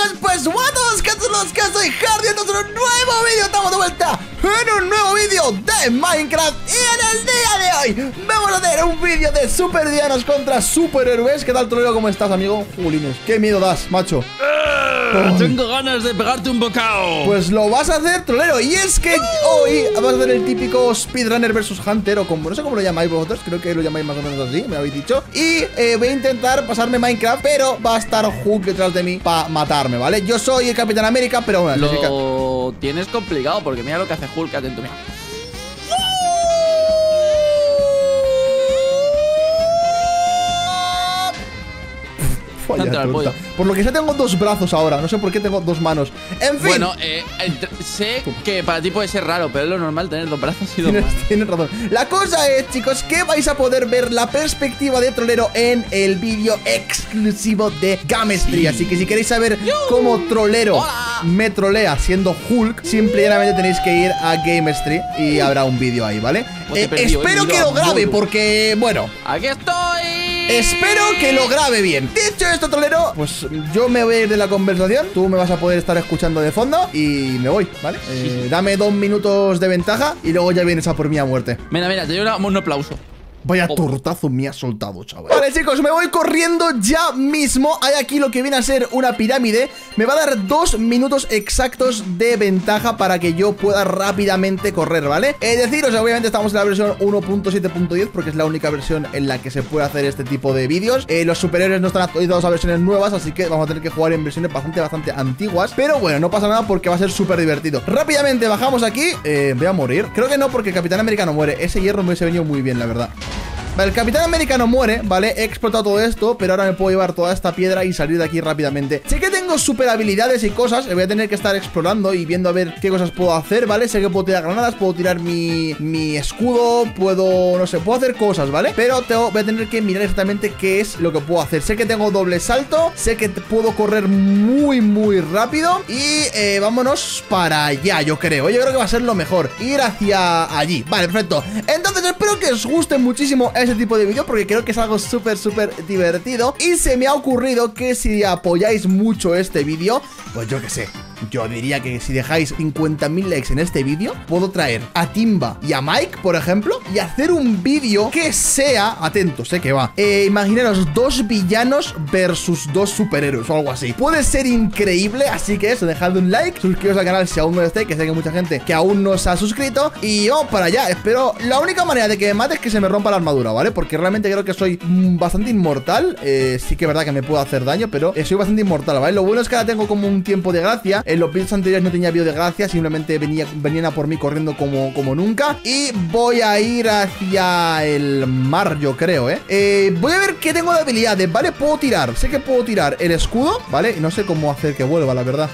chicos, pues guatos, que todos los que soy Hardy, en un nuevo vídeo. Estamos de vuelta en un nuevo vídeo de Minecraft. Y en el día de hoy vamos a hacer un vídeo de supervillanos contra superhéroes. ¿Qué tal, trolero? ¿Cómo estás, amigo? Julines, qué miedo das, macho. Tengo ganas de pegarte un bocado. Pues lo vas a hacer, trolero. Y es que hoy vas a hacer el típico Speedrunner vs Hunter, o como no sé cómo lo llamáis vosotros, creo que lo llamáis más o menos así, me habéis dicho. Y voy a intentar pasarme Minecraft, pero va a estar Hulk detrás de mí para matarme, ¿vale? Yo soy el Capitán América, pero bueno, lo tienes complicado, porque mira lo que hace Hulk, atento, mira. Por lo que sé tengo dos brazos ahora. No sé por qué tengo dos manos. En fin. Bueno, sé que para ti puede ser raro, pero es lo normal tener dos brazos y dos manos. Tienes razón. La cosa es, chicos, que vais a poder ver la perspectiva de trolero en el vídeo exclusivo de Gamestry. Sí. Así que si queréis saber cómo trolero me trolea siendo Hulk, simplemente tenéis que ir a Gamestry y habrá un vídeo ahí, ¿vale? Espero que lo grabe porque, bueno, ¡aquí estoy! Espero que lo grabe bien. Dicho esto, trolero, pues yo me voy a ir de la conversación. Tú me vas a poder estar escuchando de fondo y me voy, ¿vale? Dame 2 minutos de ventaja y luego ya vienes a por mí a muerte. Mira, te doy un aplauso. Vaya tortazo me ha soltado, chaval. Vale, chicos, me voy corriendo ya mismo. Hay aquí lo que viene a ser una pirámide. Me va a dar 2 minutos exactos de ventaja para que yo pueda rápidamente correr, ¿vale? Deciros, obviamente estamos en la versión 1.7.10 porque es la única versión en la que se puede hacer este tipo de vídeos. Los superhéroes no están actualizados a versiones nuevas, así que vamos a tener que jugar en versiones bastante antiguas. Pero bueno, no pasa nada porque va a ser súper divertido. Rápidamente bajamos aquí. Voy a morir. Creo que no, porque el Capitán América no muere. Ese hierro me hubiese venido muy bien, la verdad. Vale, el Capitán América no muere, ¿vale? He explotado todo esto, pero ahora me puedo llevar toda esta piedra y salir de aquí rápidamente. Sé que tengo super habilidades y cosas. Voy a tener que estar explorando y viendo a ver qué cosas puedo hacer, ¿vale? Sé que puedo tirar granadas, puedo tirar mi escudo, puedo, no sé, puedo hacer cosas, ¿vale? Pero voy a tener que mirar exactamente qué es lo que puedo hacer. Sé que tengo doble salto, sé que puedo correr muy rápido. Y vámonos para allá, yo creo que va a ser lo mejor, ir hacia allí. Vale, perfecto. Entonces espero que os guste muchísimo ese tipo de vídeo, porque creo que es algo súper divertido. Y se me ha ocurrido que si apoyáis mucho este vídeo, pues yo qué sé, yo diría que si dejáis 50.000 likes en este vídeo, puedo traer a Timba y a Mike, por ejemplo, y hacer un vídeo que sea, atentos, que va, imaginaros 2 villanos versus 2 superhéroes o algo así. Puede ser increíble, así que eso, dejad un like, suscribiros al canal si aún no lo estáis, que sé que hay mucha gente que aún no se ha suscrito. Y vamos para allá. Espero, la única manera de que me mate es que se me rompa la armadura, ¿vale? Porque realmente creo que soy bastante inmortal. Sí que es verdad que me puedo hacer daño, pero soy bastante inmortal, ¿vale? Lo bueno es que ahora tengo como un tiempo de gracia. En los vídeos anteriores no tenía vídeo de gracia, simplemente venían a por mí corriendo como nunca. Y voy a ir hacia el mar, yo creo, voy a ver qué tengo de habilidades, ¿vale? Puedo tirar, sé que puedo tirar el escudo, ¿vale? Y no sé cómo hacer que vuelva, la verdad.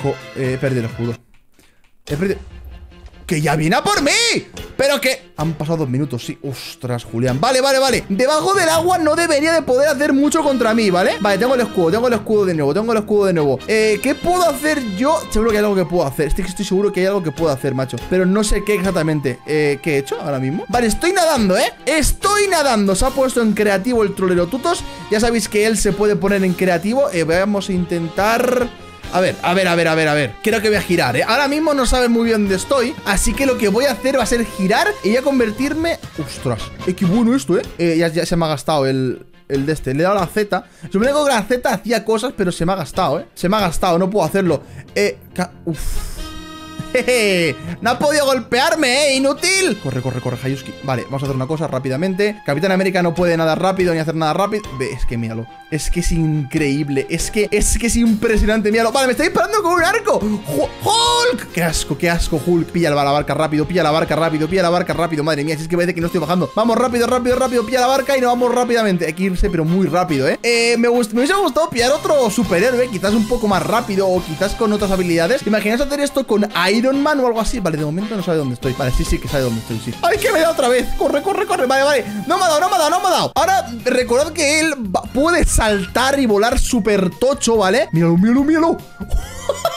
He perdido el escudo. He perdido... ¡Que ya viene a por mí! Pero que... Han pasado 2 minutos, sí. Ostras, Julián. Vale. Debajo del agua no debería de poder hacer mucho contra mí, ¿vale? Vale, tengo el escudo de nuevo, ¿qué puedo hacer yo? Seguro que hay algo que puedo hacer. Estoy seguro que hay algo que puedo hacer, macho. Pero no sé qué exactamente. ¿Qué he hecho ahora mismo? Vale, estoy nadando, Estoy nadando. Se ha puesto en creativo el trolero tutos. Ya sabéis que él se puede poner en creativo. Vamos a intentar... A ver. Creo que voy a girar, Ahora mismo no sabe muy bien dónde estoy, así que lo que voy a hacer va a ser girar y a convertirme... ¡Ostras! ¡Qué bueno esto, Ya se me ha gastado el de este. Le he dado la Z. Supongo que la Z hacía cosas, pero se me ha gastado, Se me ha gastado, no puedo hacerlo. Jeje, no ha podido golpearme, inútil. Corre, Hayuski. Vale, vamos a hacer una cosa rápidamente. Capitán América no puede nadar rápido ni hacer nada rápido. Es que míralo, es que es increíble. Es que es impresionante, míralo. Vale, me está disparando con un arco. ¡Hulk! Qué asco, Hulk. Pilla la barca rápido, madre mía, si es que parece que no estoy bajando. Vamos rápido, pilla la barca y nos vamos rápidamente. Hay que irse, pero muy rápido, me hubiese gustado pillar otro superhéroe, quizás un poco más rápido o quizás con otras habilidades. ¿Imaginas hacer esto con Iron Man o algo así? Vale, de momento no sabe dónde estoy. Vale, sí que sabe dónde estoy, sí. ¡Ay, que me da otra vez! Corre. Vale. No me ha dado. Ahora, recordad que él puede saltar y volar súper tocho, ¿vale? Míralo.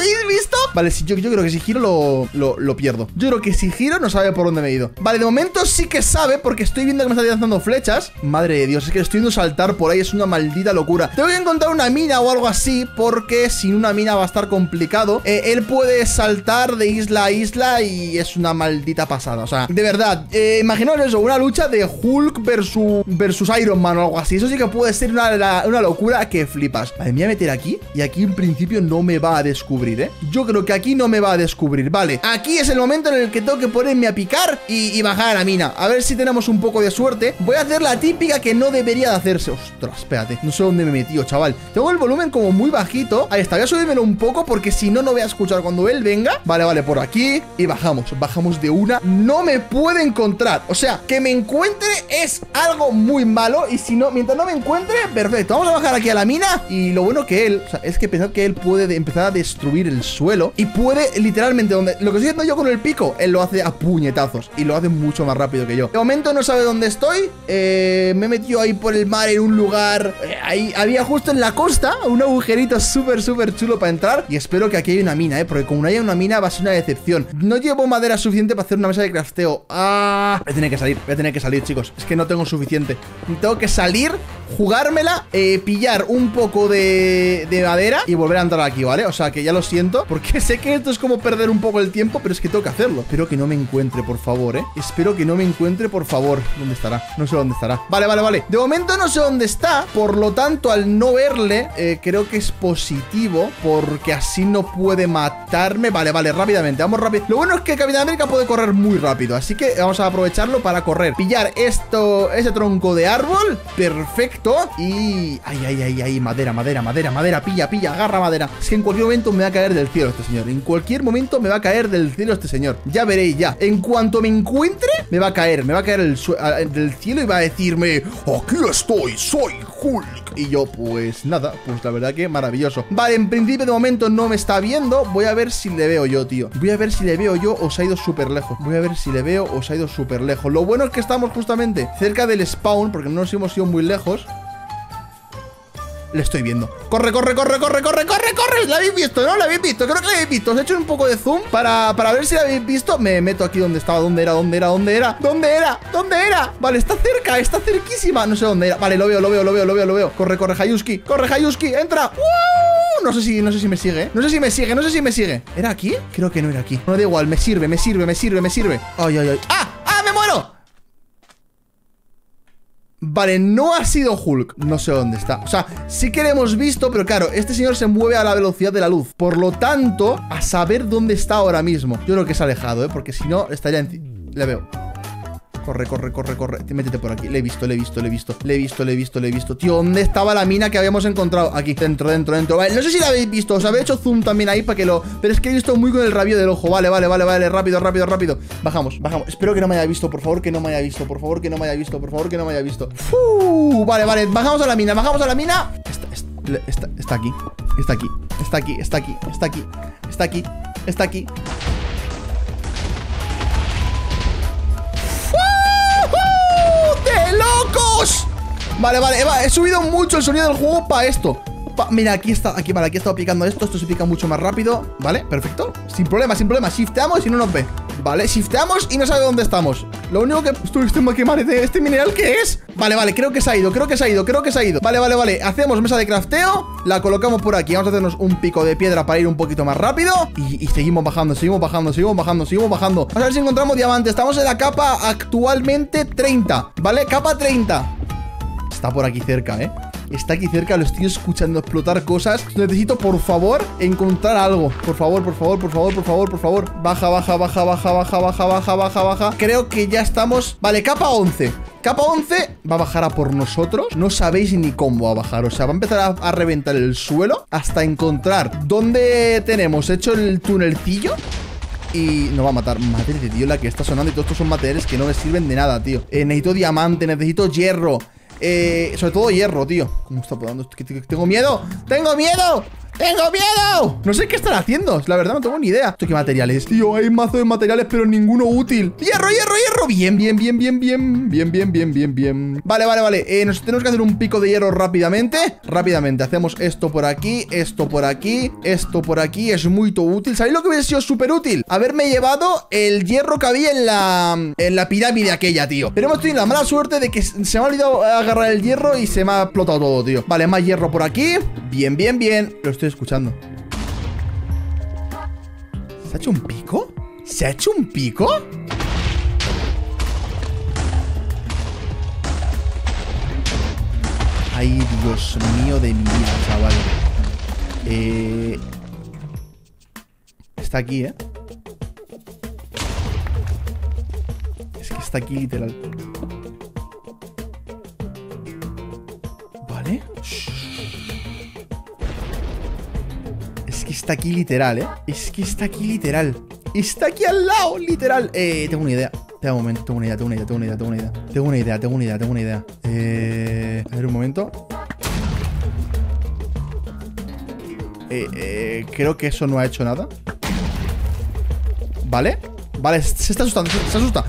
habéis visto? Vale, sí, yo creo que si giro lo pierdo. Yo creo que si giro no sabe por dónde me he ido. Vale, de momento sí que sabe, porque estoy viendo que me está lanzando flechas. Madre de Dios, es que estoy viendo saltar por ahí. Es una maldita locura. Tengo que encontrar una mina o algo así, porque sin una mina va a estar complicado. Él puede saltar de isla a isla y es una maldita pasada. O sea, de verdad, imaginaos eso, una lucha de Hulk versus Iron Man o algo así. Eso sí que puede ser una locura que flipas. Vale, me voy a meter aquí y aquí en principio no me va a descubrir, ¿eh? Yo creo que aquí no me va a descubrir. Vale, aquí es el momento en el que tengo que ponerme a picar y bajar a la mina. A ver si tenemos un poco de suerte. Voy a hacer la típica que no debería de hacerse. Ostras, espérate, no sé dónde me he metido, chaval. Tengo el volumen como muy bajito. Ahí está, voy a subírmelo un poco porque si no, no voy a escuchar cuando él venga. Vale, vale, por aquí y bajamos de una. No me puede encontrar. O sea, que me encuentre es algo muy malo. Y si no, mientras no me encuentre, perfecto. Vamos a bajar aquí a la mina. Y lo bueno que él, o sea, es que pensad que él puede empezar a destruir el suelo. Y puede literalmente, lo que estoy haciendo yo con el pico, él lo hace a puñetazos. Y lo hace mucho más rápido que yo. De momento no sabe dónde estoy. Me he metido ahí por el mar en un lugar. Ahí había justo en la costa un agujerito súper chulo para entrar. Y espero que aquí haya una mina, porque como no haya una mina va a ser una decepción. No llevo madera suficiente para hacer una mesa de crafteo. Voy a tener que salir, chicos. Es que no tengo suficiente. Tengo que salir, jugármela, pillar un poco de madera y volver a entrar aquí, ¿vale? O sea que ya lo siento, porque sé que esto es como perder un poco el tiempo, pero es que tengo que hacerlo. Espero que no me encuentre, por favor, espero que no me encuentre, por favor. ¿Dónde estará? No sé dónde estará. Vale. De momento no sé dónde está. Por lo tanto, al no verle, creo que es positivo, porque así no puede matarme. Vale, rápidamente, vamos rápido. Lo bueno es que Capitán América puede correr muy rápido, así que vamos a aprovecharlo para correr. Pillar ese tronco de árbol. Perfecto. Y... Ay, madera. Pilla, agarra madera. Es que en cualquier momento me va a caer del cielo este señor. En cualquier momento me va a caer del cielo este señor. Ya veréis, ya. En cuanto me encuentre, me va a caer del cielo y va a decirme: aquí estoy, soy Hulk. Y yo, pues nada, pues la verdad que maravilloso. Vale, en principio de momento no me está viendo. Voy a ver si le veo yo, tío. Voy a ver si le veo yo o se ha ido súper lejos. Lo bueno es que estamos justamente cerca del spawn, porque no nos hemos ido muy lejos. Le estoy viendo. ¡Corre! ¿La habéis visto, no? ¿La habéis visto? Creo que la habéis visto. Os he hecho un poco de zoom para ver si la habéis visto. Me meto aquí donde estaba. ¿Dónde era? Vale, está cerca, está cerquísima. No sé dónde era. Vale, lo veo. Corre, Hayuski. ¡Entra! ¡Uh! No sé si me sigue, No sé si me sigue. ¿Era aquí? Creo que no era aquí. No, da igual, me sirve. Ay. ¡Ah! ¡Me muero! Vale, no ha sido Hulk. No sé dónde está. O sea, sí que lo hemos visto, pero claro, este señor se mueve a la velocidad de la luz. Por lo tanto, a saber dónde está ahora mismo. Yo creo que se ha alejado, porque si no, estaría encima. Le veo. Corre. Métete por aquí. Le he visto. Tío, ¿dónde estaba la mina que habíamos encontrado? Aquí, dentro. Vale, no sé si la habéis visto. Os había hecho zoom también ahí para que lo... Pero es que he visto muy con el rabillo del ojo. Vale. Rápido. Bajamos. Espero que no me haya visto. Por favor, que no me haya visto. Vale. Bajamos a la mina. Está aquí. ¡De locos! Vale, he subido mucho el sonido del juego para esto. Mira, aquí he estado picando esto se pica mucho más rápido. Vale, perfecto. Sin problema. Shifteamos y no nos ve. Vale, shifteamos y no sabe dónde estamos. Lo único que... ¿Este mineral qué es? Vale, creo que se ha ido. Vale. Hacemos mesa de crafteo. La colocamos por aquí. Vamos a hacernos un pico de piedra para ir un poquito más rápido. Y seguimos bajando. Vamos a ver si encontramos diamantes. Estamos en la capa actualmente 30. ¿Vale? Capa 30. Está por aquí cerca, Está aquí cerca, lo estoy escuchando explotar cosas. Necesito, por favor, encontrar algo. Por favor. Baja. Creo que ya estamos. Vale, capa 11. Capa 11 va a bajar a por nosotros. No sabéis ni cómo va a bajar. O sea, va a empezar a reventar el suelo hasta encontrar dónde tenemos hecho el tunelcillo. Y nos va a matar. Madre de Dios, la que está sonando. Y todos estos son materiales que no me sirven de nada, tío. Necesito diamante, necesito hierro. Sobre todo hierro, tío. ¿Cómo está podando esto? Tengo miedo. ¡Tengo miedo! No sé qué están haciendo, la verdad no tengo ni idea. ¿Esto qué materiales? Tío, hay mazo de materiales, pero ninguno útil. ¡Hierro, hierro, hierro! Bien, bien, bien, bien, bien. Bien, bien, bien, bien, bien. Vale, vale, vale. Nos tenemos que hacer un pico de hierro rápidamente. Rápidamente. Hacemos esto por aquí, esto por aquí, esto por aquí. Es muy útil. ¿Sabéis lo que hubiera sido súper útil? Haberme llevado el hierro que había en la pirámide aquella, tío. Pero hemos tenido la mala suerte de que se me ha olvidado agarrar el hierro y se me ha explotado todo, tío. Vale, más hierro por aquí. Bien, bien, bien. Lo estoy escuchando. ¿Se ha hecho un pico? ¿Se ha hecho un pico? Ay, Dios mío de mi vida, chaval. Está aquí, ¿eh? Es que está aquí, literal. ¿Vale? Es que está aquí, literal, ¿eh? Es que está aquí, literal. Está aquí al lado, literal. Tengo una idea. Tengo un momento, tengo una idea. A ver, un momento. Creo que eso no ha hecho nada. ¿Vale? Vale, se está asustando, se asusta.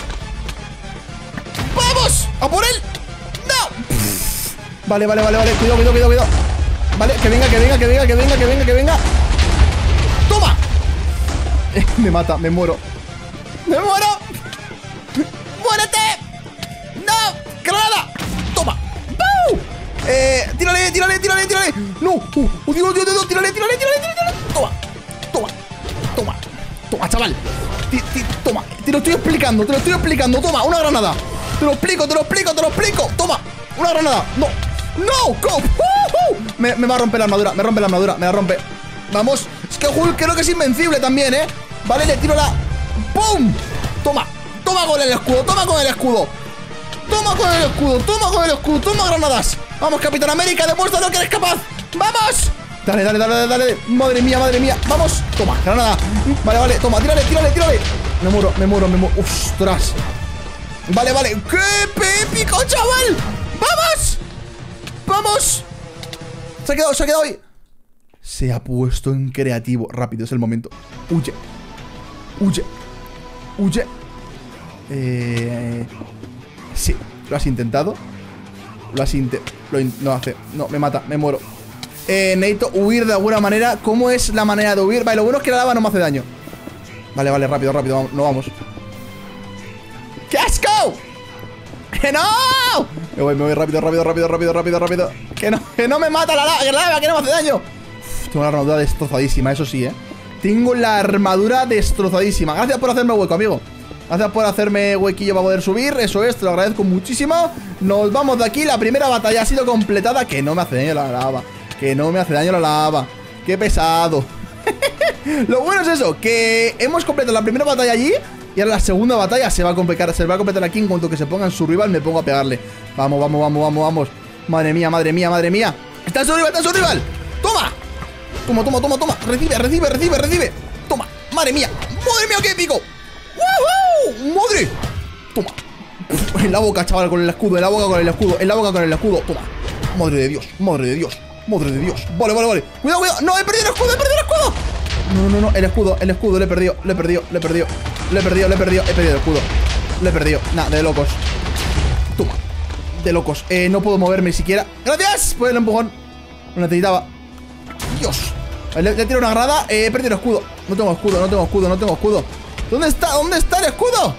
¡Vamos! ¡A por él! ¡No! Vale, vale, vale, vale. Cuidado, cuidado, cuidado, cuidado. Vale, que venga, que venga, que venga, que venga, que venga, que venga. ¡Toma! Me mata, me muero. ¡Me muero! ¡Muérete! ¡No! ¡Granada! ¡Toma! ¡Buu! Tírale, tírale, tírale, tírale. ¡No! Dios, Dios, Dios, tírale, tírale, tírale, tírale. Toma, toma, toma. Toma, chaval. Toma, te lo estoy explicando, te lo estoy explicando. Toma, una granada. Te lo explico, te lo explico, te lo explico. Toma, una granada. No, no, go. Me va a romper la armadura, me rompe la armadura, me la rompe. Vamos, es que Hulk creo que es invencible también, ¿eh? Vale, le tiro la... ¡Pum! Toma, toma con el escudo, toma con el escudo. Toma con el escudo, toma con el escudo, toma granadas. Vamos, Capitán América, demuestra lo que eres capaz. ¡Vamos! Dale, dale, dale, dale. Madre mía, madre mía. Vamos. Toma, granada. Vale, vale. Toma, tírale, tírale, tírale. Me muero, me muero, me muero. ¡Ostras! Vale, vale. ¡Qué épico, chaval! ¡Vamos! ¡Vamos! Se ha quedado ahí. Se ha puesto en creativo. Rápido, es el momento. Huye. Huye. Huye. Sí, lo has intentado. Lo has intentado. No hace. No, me mata, me muero. Necesito huir de alguna manera. ¿Cómo es la manera de huir? Vale, lo bueno es que la lava no me hace daño. Vale, vale, rápido, rápido, vamos, no vamos. ¡Qué asco! ¡Que no! Me voy rápido, rápido, rápido, rápido, rápido, rápido. Que no me mata la lava, que no me hace daño. Uf, tengo la armadura destrozadísima, eso sí, Tengo la armadura destrozadísima. Gracias por hacerme hueco, amigo. Gracias por hacerme huequillo para poder subir. Eso es, te lo agradezco muchísimo. Nos vamos de aquí, la primera batalla ha sido completada. Que no me hace daño la lava. Que no me hace daño la lava. Qué pesado. Lo bueno es eso, que hemos completado la primera batalla allí. Y ahora la segunda batalla se va a completar aquí. En cuanto que se ponga en su rival me pongo a pegarle. Vamos, vamos, vamos, vamos, vamos. Madre mía, madre mía, madre mía. Está en su rival, está en su rival. Toma. Toma, toma, toma, toma. Recibe, recibe, recibe, recibe. Toma, madre mía. Madre mía, qué épico. ¡Woohoo! ¡Madre! Toma. En la boca, chaval, con el escudo. En la boca con el escudo. En la boca con el escudo. Toma. Madre de Dios, madre de Dios. Madre de Dios. Vale, vale, vale. Cuidado, cuidado. No, he perdido el escudo, he perdido el escudo. No, no, no. El escudo, lo he perdido. Lo he perdido, lo he perdido. Lo he perdido, lo he perdido. He perdido el escudo. Lo he perdido. Nah, de locos. Toma. De locos. No puedo moverme ni siquiera. ¡Gracias! Pues el empujón. Lo necesitaba. Dios. Le tiro una granada. He perdido el escudo. No tengo escudo, no tengo escudo, no tengo escudo. ¿Dónde está? ¿Dónde está el escudo?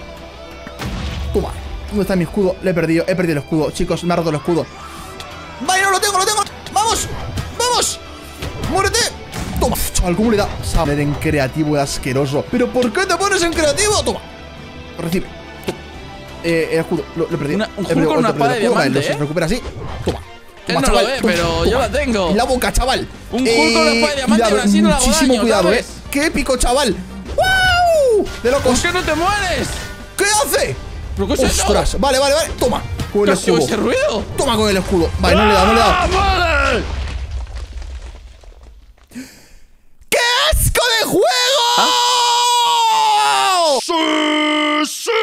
Toma. ¿Dónde está mi escudo? Le he perdido el escudo. Chicos, me ha roto el escudo. Vale, no lo tengo, lo tengo. ¡Vamos! ¡Vamos! ¡Muérete! Toma, chaval, ¿cómo le da? Saber en creativo es asqueroso. ¿Pero por qué te pones en creativo? Toma. Recibe. Toma. El escudo, lo he perdido. Un Hulk con una espada de diamante, Se recupera así. Toma. Él no lo ve, pero yo la tengo. En la boca, chaval. Un Hulk con una espada de diamante, aún así no la hago daño. Muchísimo cuidado, ¿sabes? ¡Qué épico, chaval! ¡Wow! De locos. ¿Por qué no te mueres? ¿Qué hace? ¿Pero qué es eso? ¡Ostras! Vale, vale, vale. Toma. Con el escudo. ¿Ese ruido? Toma con el escudo. Vale, no le he dado, no le he dado. ¡Vale! ¡Qué asco de juego! ¡Sí, sí!